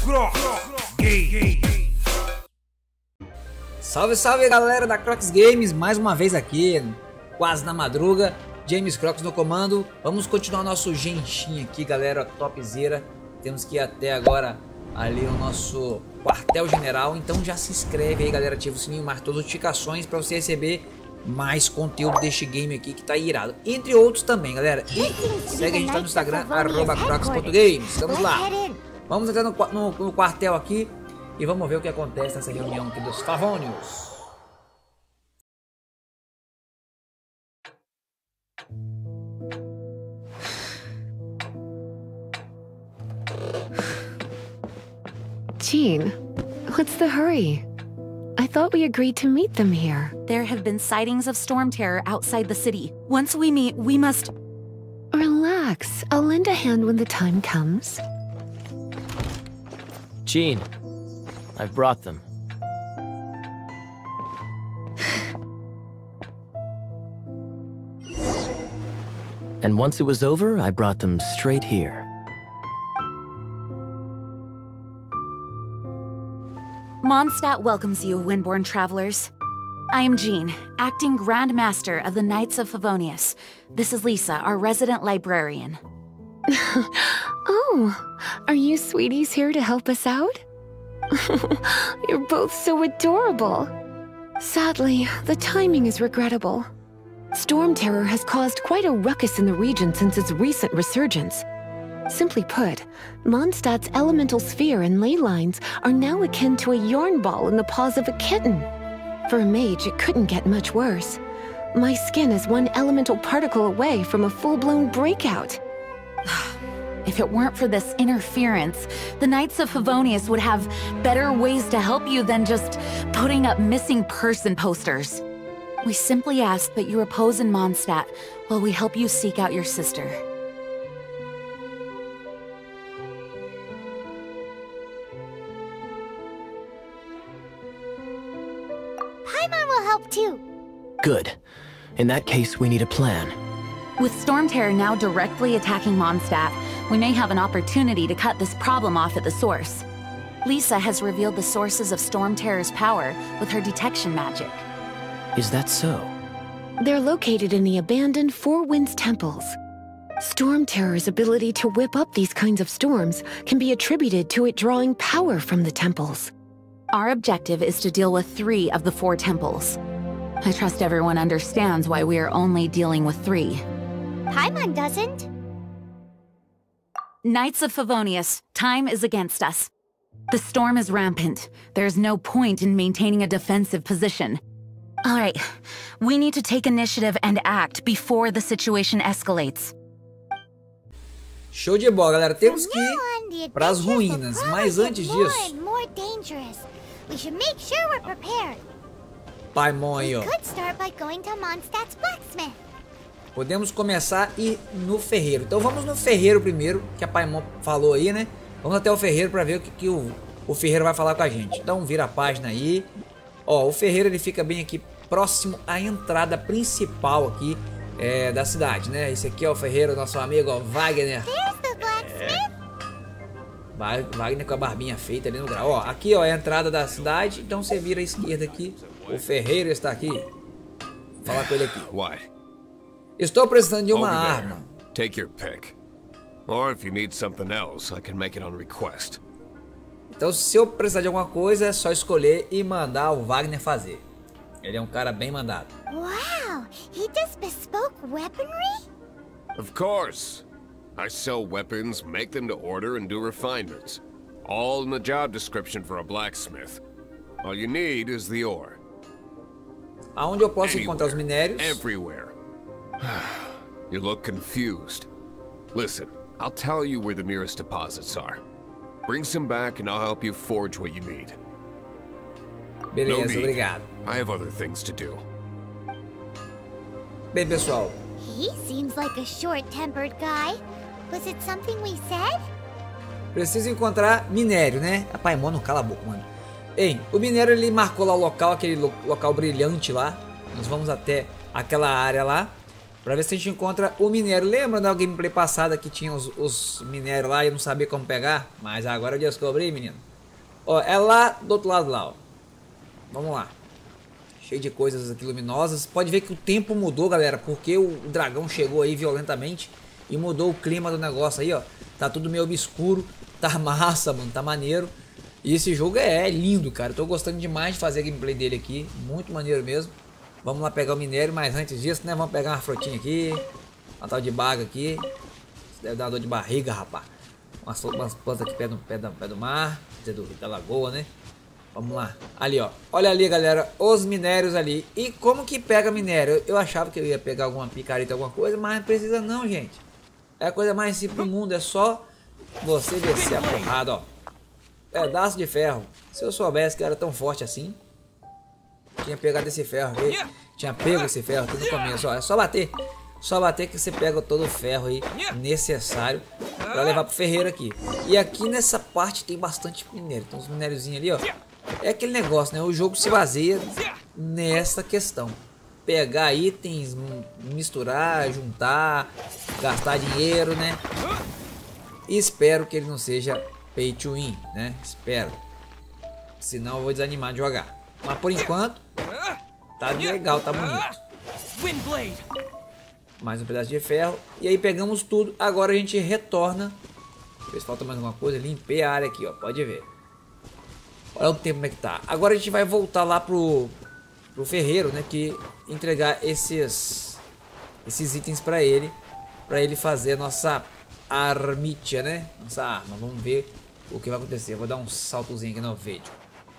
Salve, salve galera da Crocs Games, mais uma vez aqui, quase na madruga, James Crocs no comando. Vamos continuar nosso Genshin aqui, galera, topzera. Temos que ir até agora ali no nosso quartel general, então já se inscreve aí, galera, ativa o sininho, marca todas as notificações para você receber mais conteúdo deste game aqui que tá irado, entre outros também, galera. E segue a gente lá no Instagram, @crocs.games. Vamos lá, vamos entrar no quartel aqui e vamos ver o que acontece nessa reunião aqui dos Favonius. Jean, what's the hurry? I thought we agreed to meet them here. There have been sightings of storm terror outside the city. Once we meet, we must... Relax. I'll lend a hand when the time comes. Jean, I've brought them. And once it was over, I brought them straight here. Mondstadt welcomes you, Windborn travelers. I am Jean, acting Grand Master of the Knights of Favonius. This is Lisa, our resident librarian. Oh, are you sweeties here to help us out? You're both so adorable. Sadly, the timing is regrettable. Storm terror has caused quite a ruckus in the region since its recent resurgence. Simply put, Mondstadt's elemental sphere and ley lines are now akin to a yarn ball in the paws of a kitten. For a mage, it couldn't get much worse. My skin is one elemental particle away from a full-blown breakout. If it weren't for this interference, the Knights of Favonius would have better ways to help you than just putting up missing person posters. We simply ask that you repose in Mondstadt while we help you seek out your sister. Paimon will help too. Good. In that case, we need a plan. With Storm Terror now directly attacking Mondstadt, we may have an opportunity to cut this problem off at the source. Lisa has revealed the sources of Storm Terror's power with her detection magic. Is that so? They're located in the abandoned Four Winds temples. Storm Terror's ability to whip up these kinds of storms can be attributed to it drawing power from the temples. Our objective is to deal with 3 of the 4 temples. I trust everyone understands why we are only dealing with 3. Paimon doesn't. Knights of Favonius, time is against us. The storm is rampant. There's no point in maintaining a defensive position. All right, we need to take initiative and act before the situation escalates. Show de bola, galera. Temos que ir para as ruínas, mas antes disso, we should make sure we're prepared. Paimon aí, ó. We could start by going to Mondstadt's blacksmith. Podemos começar a ir no ferreiro. Então vamos no ferreiro primeiro, que a Paimon falou aí, né? Vamos até o ferreiro para ver o que o ferreiro vai falar com a gente. Então vira a página aí. Ó, o ferreiro ele fica bem aqui próximo à entrada principal aqui da cidade, né? Esse aqui é o ferreiro, nosso amigo, ó, Wagner. Wagner com a barbinha feita ali no grau. Ó, aqui ó, é a entrada da cidade. Então você vira à esquerda aqui. O ferreiro está aqui. Vou falar com ele aqui. Estou precisando de uma arma. Take your pick. Or if you need something else, I can make it on request. Então se eu precisar de alguma coisa, é só escolher e mandar o Wagner fazer. Ele é um cara bem mandado. Wow, he does bespoke weaponry? Of course. I sell weapons, make them to order, and do refinements. All in the job description for a blacksmith. All you need is the ore. Aonde eu posso encontrar os minérios? Everywhere. You look confused. Listen, I'll tell you where the nearest deposits are. Bring some back and I'll help you forge what you need. Beleza, obrigado. I have other things to do. Bem, pessoal. He seems like a short-tempered guy. Was it something we said? Preciso encontrar minério, né? A Paimon não cala a boca, mano. Ei, o minério ele marcou lá o local, aquele local brilhante lá. Nós vamos até aquela área lá. Pra ver se a gente encontra o minério. Lembra da gameplay passada que tinha os minérios lá e eu não sabia como pegar? Mas agora eu descobri, menino. Ó, é lá do outro lado lá, ó. Vamos lá. Cheio de coisas aqui luminosas. Pode ver que o tempo mudou, galera, porque o dragão chegou aí violentamente e mudou o clima do negócio aí, ó. Tá tudo meio obscuro. Tá massa, mano. Tá maneiro. E esse jogo é lindo, cara. Eu tô gostando demais de fazer a gameplay dele aqui. Muito maneiro mesmo. Vamos lá pegar o minério, mas antes disso, né? Vamos pegar uma frutinha aqui. Uma tal de baga aqui. Isso deve dar uma dor de barriga, rapaz. Umas plantas aqui pé do mar. Quer dizer, da lagoa, né? Vamos lá. Ali, ó. Olha ali, galera. Os minérios ali. E como que pega minério? Eu achava que eu ia pegar alguma picareta, alguma coisa. Mas não precisa não, gente. É a coisa mais simples do mundo. É só você descer a porrada, ó. Pedaço de ferro. Se eu soubesse que era tão forte assim, tinha pegado esse ferro aqui. Tinha pego esse ferro aqui no começo, ó. É só bater. Só bater que você pega todo o ferro aí necessário para levar pro ferreiro aqui. E aqui nessa parte tem bastante minério. Tem uns minériozinhos ali, ó. É aquele negócio, né? O jogo se baseia nessa questão. Pegar itens, misturar, juntar, gastar dinheiro, né? E espero que ele não seja pay to win, né? Espero. Senão eu vou desanimar de jogar. Mas por enquanto, tá legal, tá bonito. Mais um pedaço de ferro. E aí pegamos tudo. Agora a gente retorna. Deixa eu ver se falta mais alguma coisa. Limpei a área aqui, ó. Pode ver. Olha o tempo como é que tá. Agora a gente vai voltar lá pro ferreiro, né? Que entregar esses itens pra ele. Pra ele fazer a nossa armitia, né? Nossa arma. Vamos ver o que vai acontecer. Eu vou dar um saltozinho aqui no vídeo.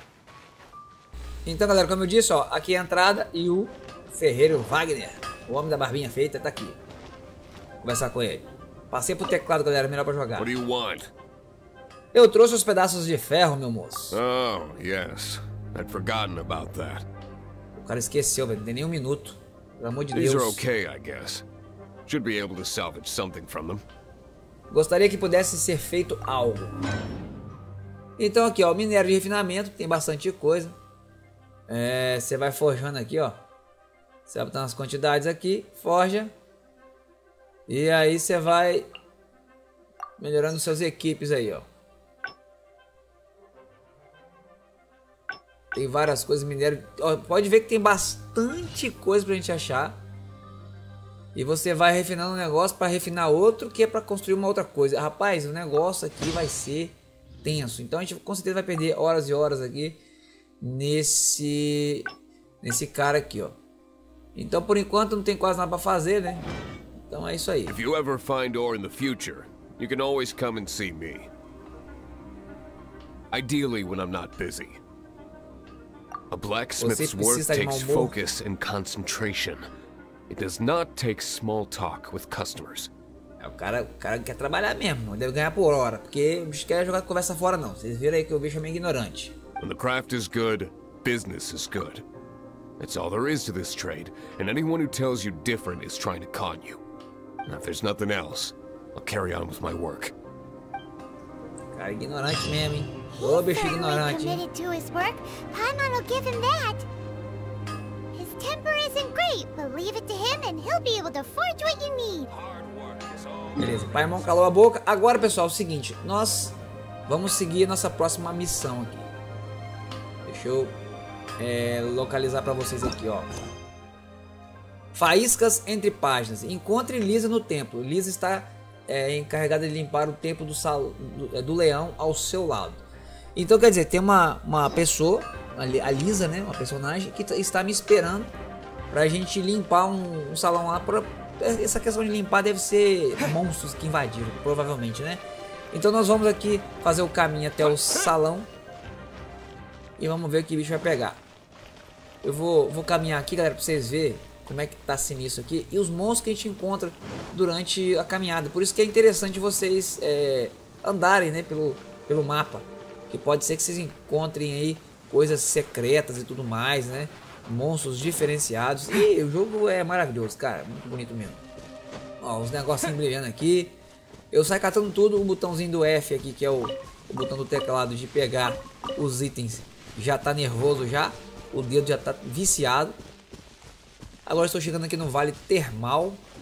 Então, galera, como eu disse, ó. Aqui é a entrada e o ferreiro Wagner. O homem da barbinha feita tá aqui. Vou conversar com ele. Passei pro teclado, galera. Melhor pra jogar. What do you want? Eu trouxe os pedaços de ferro, meu moço. Oh, yes. I'd forgotten about that. O cara esqueceu, velho. Não tem nem um minuto. Pelo amor de These Deus. are okay, I guess. Should be able to salvage something from them. Gostaria que pudesse ser feito algo. Então aqui, ó. Minério de refinamento. Tem bastante coisa. Você vai forjando aqui, ó. Você vai botar umas quantidades aqui. Forja. E aí você vai melhorando suas equipes aí, ó. Tem várias coisas, minério. Ó, pode ver que tem bastante coisa pra gente achar. E você vai refinando um negócio para refinar outro, que é para construir uma outra coisa. Rapaz, o negócio aqui vai ser tenso. Então a gente com certeza vai perder horas e horas aqui nesse cara aqui, ó. Então por enquanto não tem quase nada para fazer, né? Então é isso aí. If you ever find ore in the future, you can always come and see me. Ideally when I'm not busy. A blacksmith's work takes focus and concentration. It does not take small talk with customers. O cara quer trabalhar mesmo, deve ganhar por hora, porque o bicho quer jogar conversa fora não. Vocês viram aí que o bicho é meio ignorante. When the craft is good, business is good. That's all there is to this trade, and anyone who tells you different is trying to con you. Now, if there's nothing else, I'll carry on with my work. Cara ignorante mesmo, hein? Ô, bicho ignorante, hein? Committed to his work. Paimon will give him that. His temper isn't great, but leave it to him and he'll be able to forge what you need. Beleza, Paimon calou a boca. Agora, pessoal, é o seguinte. Nós vamos seguir a nossa próxima missão aqui. Deixa eu localizar pra vocês aqui, ó. Faíscas entre páginas. Encontre Lisa no templo. Lisa está encarregada de limpar o templo do leão ao seu lado. Então, quer dizer, tem uma pessoa, a Lisa, né? Uma personagem que está me esperando pra gente limpar um salão lá. Essa questão de limpar deve ser monstros que invadiram, provavelmente, né? Então nós vamos aqui fazer o caminho até o salão e vamos ver o que o bicho vai pegar. Eu vou caminhar aqui, galera, pra vocês verem como é que tá sinistro aqui e os monstros que a gente encontra durante a caminhada. Por isso que é interessante vocês andarem, né, pelo mapa, que pode ser que vocês encontrem aí coisas secretas e tudo mais, né? Monstros diferenciados. E o jogo é maravilhoso, cara, muito bonito mesmo. Ó, os negocinhos brilhando aqui. Eu saio catando tudo. O botãozinho do F aqui, que é o botão do teclado de pegar os itens, já tá nervoso já. O dedo já tá viciado. Agora estou chegando aqui no Vale Termal.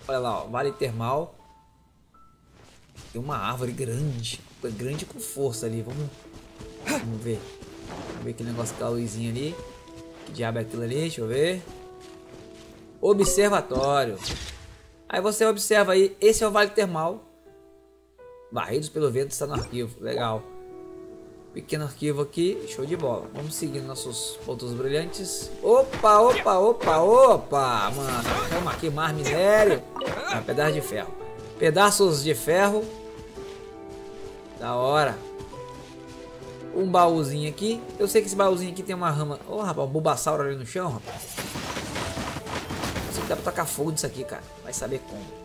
Olha lá, ó, vale termal. Tem uma árvore grande. Grande com força ali. Vamos ver. Vamos ver aquele negócio com a luzinha ali. Que diabo é aquilo ali? Deixa eu ver. Observatório. Aí você observa aí. Esse é o vale termal. Varridos pelo vento está no arquivo. Legal. Pequeno arquivo aqui. Show de bola. Vamos seguindo nossos pontos brilhantes. Opa, opa, opa, opa. Mano, vamos aqui. Mar minério. Ah, pedaço de ferro. Pedaços de ferro. Da hora. Um baúzinho aqui. Eu sei que esse baúzinho aqui tem uma rama. Ô, rapaz, um bulbasauro ali no chão, rapaz. Não sei que dá pra tacar fogo nisso aqui, cara. Vai saber como.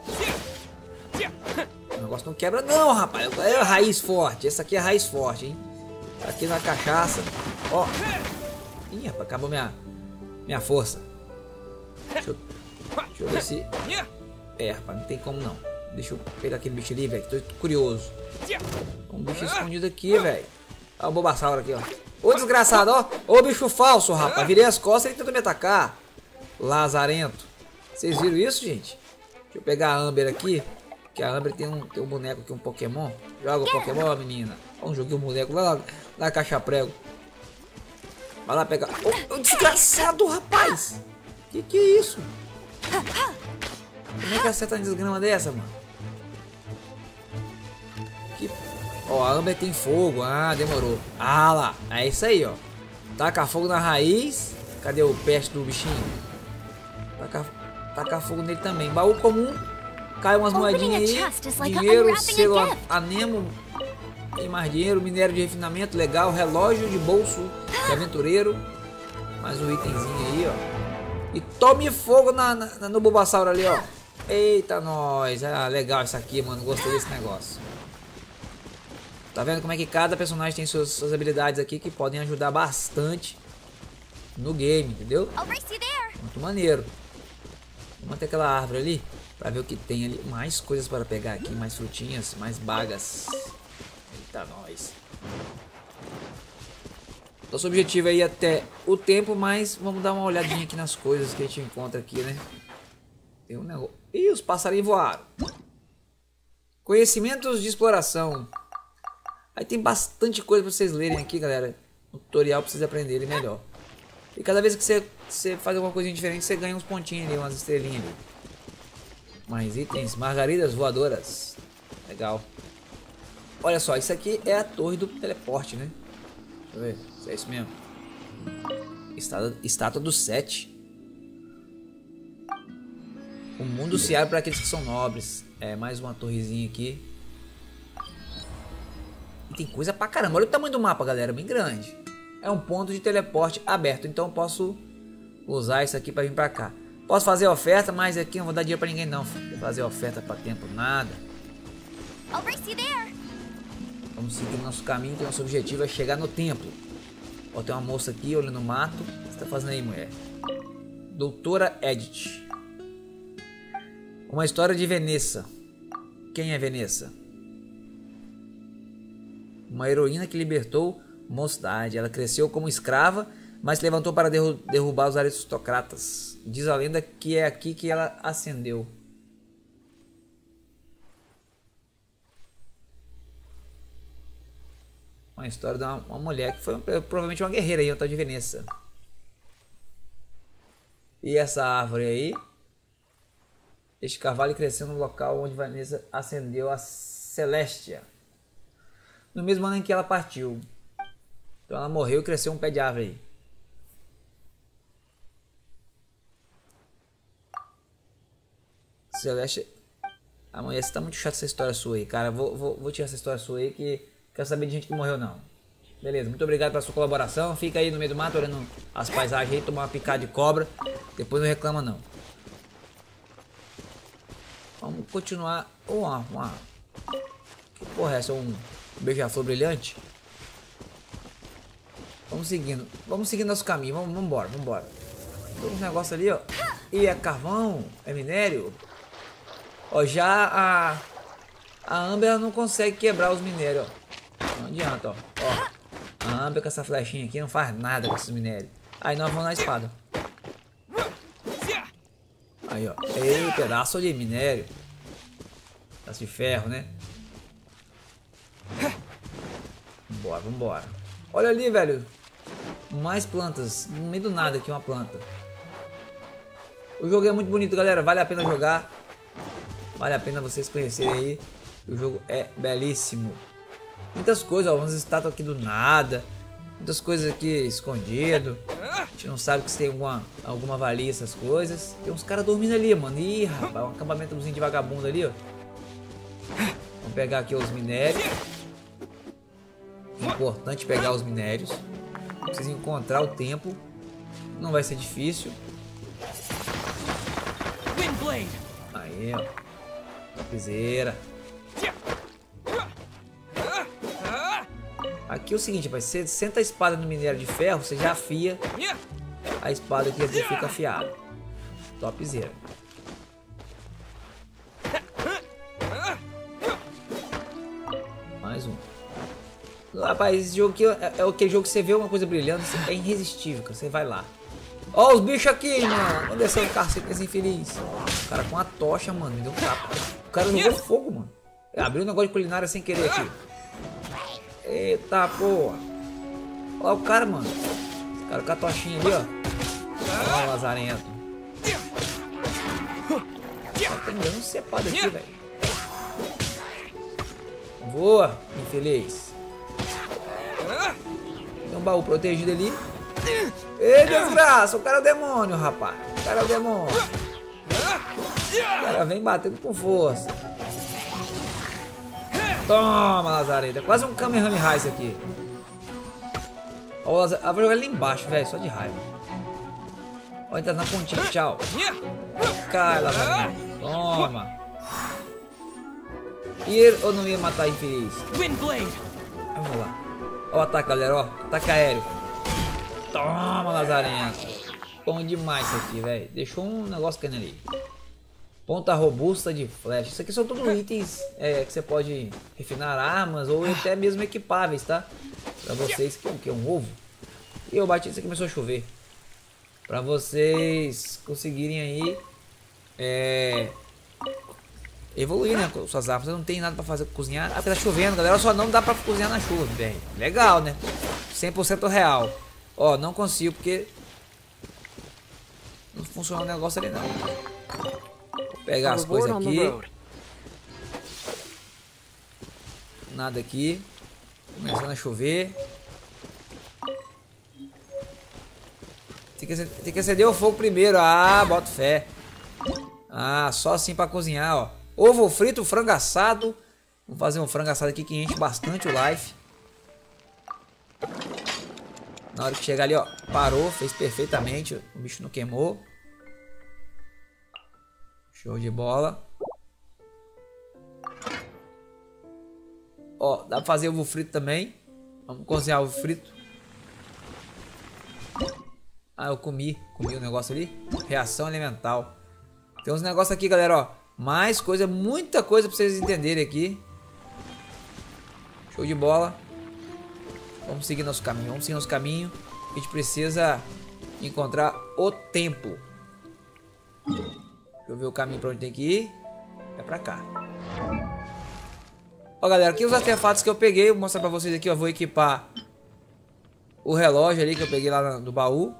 O negócio não quebra não, rapaz. É a raiz forte. Essa aqui é a raiz forte, hein. Aqui na cachaça. Ó. Ih, rapaz, acabou minha força. Deixa eu ver se... É, rapaz, não tem como não. Deixa eu pegar aquele bicho ali, velho. Tô curioso. Um bicho escondido aqui, velho. Olha o bulbasauro aqui, ó. Ô, desgraçado, ó. Ô, bicho falso, rapaz. Virei as costas e ele tentou me atacar. Lazarento. Vocês viram isso, gente? Deixa eu pegar a Amber aqui. Que a Amber tem um boneco aqui, um Pokémon. Joga o Pokémon, menina. Vamos jogar o boneco lá na caixa prego. Vai lá pegar. Ô, desgraçado, rapaz. Que é isso? Como é que acerta uma desgrama dessa, mano? Ó, a Amber tem fogo. Ah, demorou. Ah lá. É isso aí, ó. Taca fogo na raiz. Cadê o peste do bichinho? Taca fogo nele também. Baú comum. Cai umas moedinhas aí. Dinheiro, selo anemo. Tem mais dinheiro. Minério de refinamento. Legal. Relógio de bolso de aventureiro. Mais um itemzinho aí, ó. E tome fogo no bulbasauro ali, ó. Eita, nós. Ah, legal isso aqui, mano. Gostei desse negócio. Tá vendo como é que cada personagem tem suas habilidades aqui que podem ajudar bastante no game, entendeu? Muito maneiro. Vamos até aquela árvore ali pra ver o que tem ali. Mais coisas para pegar aqui, mais frutinhas, mais bagas. Eita, nós. Nosso objetivo é ir até o tempo, mas vamos dar uma olhadinha aqui nas coisas que a gente encontra aqui, né? Tem um negócio. Ih, os passarinhos voaram. Conhecimentos de exploração. Aí tem bastante coisa pra vocês lerem aqui, galera. No tutorial pra vocês aprenderem melhor. E cada vez que você faz alguma coisinha diferente, você ganha uns pontinhos ali, umas estrelinhas ali. Mais itens, margaridas voadoras. Legal. Olha só, isso aqui é a torre do teleporte, né? Deixa eu ver se é isso mesmo. Estátua do 7. O mundo se abre para aqueles que são nobres. É, mais uma torrezinha aqui. E tem coisa pra caramba. Olha o tamanho do mapa, galera. Bem grande. É um ponto de teleporte aberto. Então eu posso usar isso aqui pra vir pra cá. Posso fazer oferta, mas aqui não vou dar dinheiro pra ninguém não. Vou fazer oferta pra tempo, nada. Vamos seguir o nosso caminho, que o nosso objetivo é chegar no templo. Ó, tem uma moça aqui olhando no mato. O que você tá fazendo aí, mulher? Doutora Edith. Uma história de Vanessa. Quem é Vanessa? Uma heroína que libertou mocidade. Ela cresceu como escrava, mas se levantou para derrubar os aristocratas. Diz a lenda que é aqui que ela ascendeu. Uma história de uma mulher que foi provavelmente uma guerreira aí, outra de Vanessa. E essa árvore aí? Este cavalo cresceu no local onde Vanessa ascendeu a Celestia. No mesmo ano em que ela partiu. Então ela morreu e cresceu um pé de árvore aí. Celestia. Amanhã você tá muito chato essa história sua aí, cara. Vou tirar essa história sua aí que quero saber de gente que morreu não. Beleza, muito obrigado pela sua colaboração. Fica aí no meio do mato olhando as paisagens aí, tomar uma picada de cobra. Depois não reclama não. Vamos continuar. Que porra é essa? Um beija-flor brilhante? Vamos seguindo nosso caminho. Vamos embora. Tem um negócio ali, ó. E é carvão? É minério? Ó, já a Amber ela não consegue quebrar os minérios, ó. Não adianta, ó. A Amber com essa flechinha aqui não faz nada com esses minérios. Aí nós vamos na espada. Aí, ó. Ei, pedaço de minério. Pedaço de ferro, né? Vambora, vambora. Olha ali, velho. Mais plantas. No meio do nada aqui, uma planta. O jogo é muito bonito, galera. Vale a pena jogar. Vale a pena vocês conhecerem aí. O jogo é belíssimo. Muitas coisas, ó. Umas estátuas aqui do nada. Muitas coisas aqui escondido. A gente não sabe que se tem alguma valia essas coisas. Tem uns caras dormindo ali, mano. Ih, rapaz, um acampamentozinho de vagabundo ali, ó. Vamos pegar aqui os minérios. Importante pegar os minérios. Precisa encontrar o tempo. Não vai ser difícil. Aí, ó. Topzera. Aqui é o seguinte, rapaz. Você senta a espada no minério de ferro, você já afia a espada aqui, já fica afiada. Topzera. Mais um. Rapaz, esse jogo aqui é aquele jogo que você vê uma coisa brilhando, é irresistível, cara. Você vai lá. Ó, os bichos aqui, mano. Onde é seu carro, esse infeliz? O cara com a tocha, mano, me deu um tapa. O cara jogou fogo, mano. Abriu um negócio de culinária sem querer aqui. Eita, porra. Ó o cara, mano. O cara com a tochinha ali, ó. Ó, o lazarento. Tá me dando um cepado aqui, velho. Voa, infeliz. Tem um baú protegido ali. Ei, desgraça, o cara é o demônio, rapaz. O cara é o demônio. O cara vem batendo com força. Toma, lazareta. É quase um Kamehameha isso aqui. Ó, eu vou jogar ele embaixo, velho, só de raiva. Ó, ele tá na pontinha, tchau. Cai, lazareta. Toma. E ele, eu não ia matar infeliz. Vamos lá. Ó o ataque, galera, ó. Ataque aéreo. Toma, lazarento. Bom demais isso aqui, velho. Deixou um negócio caindo ali. Ponta robusta de flecha. Isso aqui são tudo itens que você pode refinar armas ou até mesmo equipáveis, tá? Pra vocês, que é um ovo. E eu bati, isso aqui começou a chover. Pra vocês conseguirem aí evoluir, né, com suas armas. Não tem nada pra fazer, cozinhar. Ah, porque tá chovendo, galera. Só não dá pra cozinhar na chuva, bem. Legal, né? 100% real. Ó, não consigo porque não funciona o negócio ali, não. Vou pegar as coisas aqui. Nada aqui. Começando a chover. Tem que acender o fogo primeiro. Ah, boto fé. Ah, só assim pra cozinhar, ó. Ovo frito, frango assado. Vamos fazer um frango assado aqui que enche bastante o life. Na hora que chegar ali, ó, parou, fez perfeitamente. O bicho não queimou. Show de bola. Ó, dá pra fazer ovo frito também. Vamos cozinhar ovo frito. Ah, eu comi o negócio ali. Reação elemental. Tem uns negócios aqui, galera, ó. Mais coisa, muita coisa pra vocês entenderem aqui. Show de bola. Vamos seguir nosso caminho, vamos seguir nosso caminho. A gente precisa encontrar o templo. Deixa eu ver o caminho pra onde tem que ir. É pra cá. Ó, galera, aqui os artefatos que eu peguei. Vou mostrar pra vocês aqui, ó. Vou equipar o relógio ali que eu peguei lá no baú.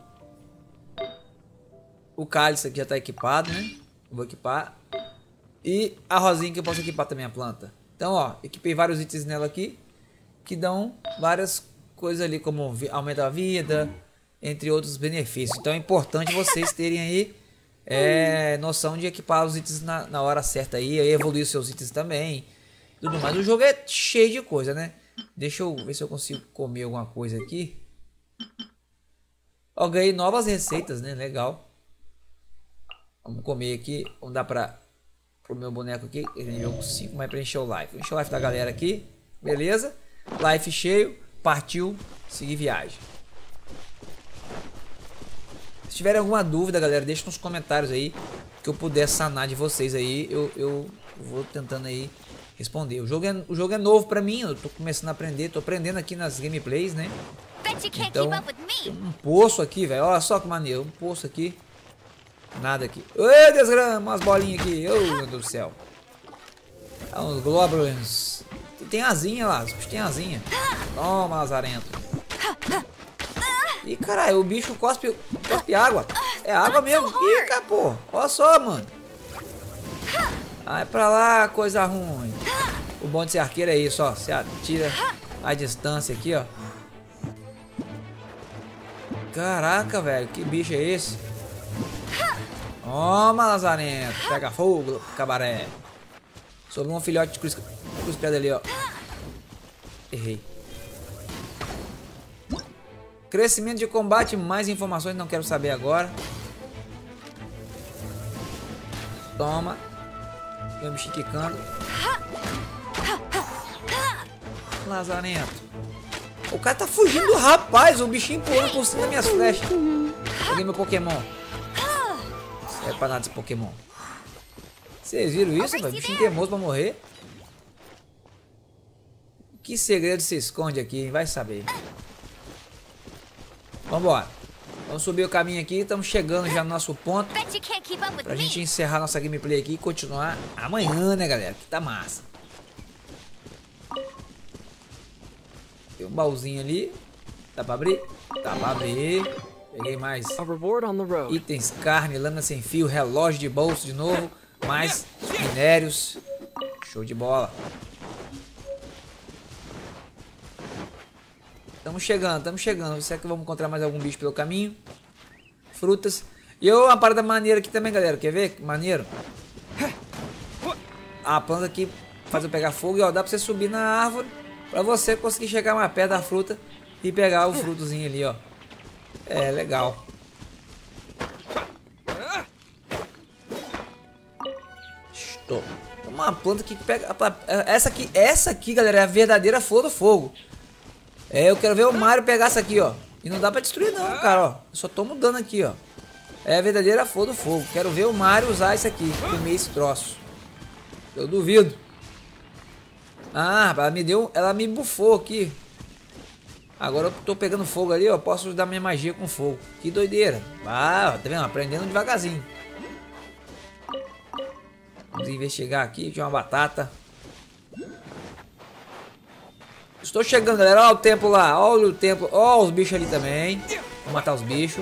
O cálice aqui já tá equipado, né? Vou equipar. E a rosinha que eu posso equipar também, a planta. Então, ó, equipei vários itens nela aqui. Que dão várias coisas ali, como aumenta a vida, entre outros benefícios. Então é importante vocês terem aí noção de equipar os itens na hora certa aí, evoluir os seus itens também. Tudo mais. O jogo é cheio de coisa, né? Deixa eu ver se eu consigo comer alguma coisa aqui. Ó, ganhei novas receitas, né? Legal. Vamos comer aqui. Vamos dar pro meu boneco aqui. Ele jogo 5, mas preencher o life. Preencher o life da galera aqui. Beleza? Life cheio. Partiu. Seguir viagem. Se tiverem alguma dúvida, galera, deixa nos comentários aí. Que eu puder sanar de vocês aí. Eu vou tentando aí responder. O jogo é novo pra mim. Eu tô começando a aprender. Tô aprendendo aqui nas gameplays, né? Então, tem um poço aqui, velho. Olha só que maneiro. Um poço aqui. Nada aqui. Oi, desgrama, umas bolinhas aqui. Oh, meu Deus do céu. É uns Globulins. Tem asinha lá, os bichos tem asinha. Toma, lazarento. Ih, caralho, o bicho cospe água. É água mesmo. Ih, pô. Olha só, mano. Vai pra lá, coisa ruim. O bom de ser arqueiro é isso, ó. Você atira a distância aqui, ó. Caraca, velho. Que bicho é esse? Toma, lazarento. Pega fogo, cabaré. Sobrou um filhote de cruz credo ali, ó. Errei. Crescimento de combate, mais informações, não quero saber agora. Toma. Meu bichinho quicando. Lazarento. O cara tá fugindo, rapaz. O bichinho pulando por cima das minhas flechas. Peguei meu Pokémon. Não é pra nada esse Pokémon. Vocês viram isso, velho? Bichinho teimoso pra morrer. Que segredo se esconde aqui, hein? Vai saber. Vambora. Vamos subir o caminho aqui. Estamos chegando já no nosso ponto. Pra gente encerrar nossa gameplay aqui e continuar amanhã, né, galera? Que tá massa. Tem um baúzinho ali. Dá pra abrir? Dá pra abrir. Peguei mais itens, carne, lâmina sem fio, relógio de bolso de novo. Mais minérios. Show de bola. Estamos chegando. Será que vamos encontrar mais algum bicho pelo caminho? Frutas. E uma parada maneira aqui também, galera. Quer ver? Maneiro. A planta aqui faz eu pegar fogo e ó, dá pra você subir na árvore pra você conseguir chegar mais perto da fruta e pegar o frutozinho ali, ó. É, legal. Estou. Uma planta que pega... Essa aqui, galera, é a verdadeira flor do fogo. É, eu quero ver o Mario pegar essa aqui, ó. E não dá pra destruir não, cara, ó. Eu só tô mudando aqui, ó. É a verdadeira flor do fogo. Quero ver o Mario usar isso aqui. Comer esse troço. Eu duvido. Ah, ela me bufou aqui. Agora eu tô pegando fogo ali, ó. Posso usar minha magia com fogo. Que doideira. Ah, tá vendo? Aprendendo devagarzinho. Vamos investigar aqui. Tinha uma batata. Estou chegando, galera. Olha o templo lá. Olha o templo. Olha os bichos ali também. Vou matar os bichos.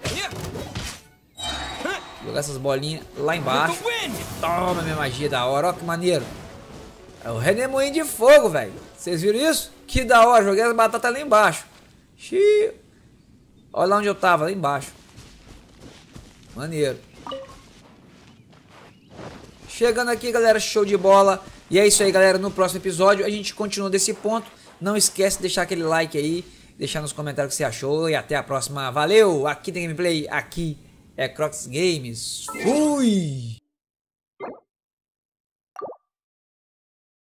Jogar essas bolinhas lá embaixo. Toma minha magia da hora. Olha que maneiro. É o redemoinho de fogo, velho. Vocês viram isso? Que da hora. Joguei as batatas lá embaixo. Xiii. Olha lá onde eu tava. Lá embaixo. Maneiro. Chegando aqui, galera. Show de bola. E é isso aí, galera. No próximo episódio a gente continua desse ponto. Não esquece de deixar aquele like aí, deixar nos comentários o que você achou e até a próxima. Valeu! Aqui tem gameplay, aqui é Crocs Games. Fui!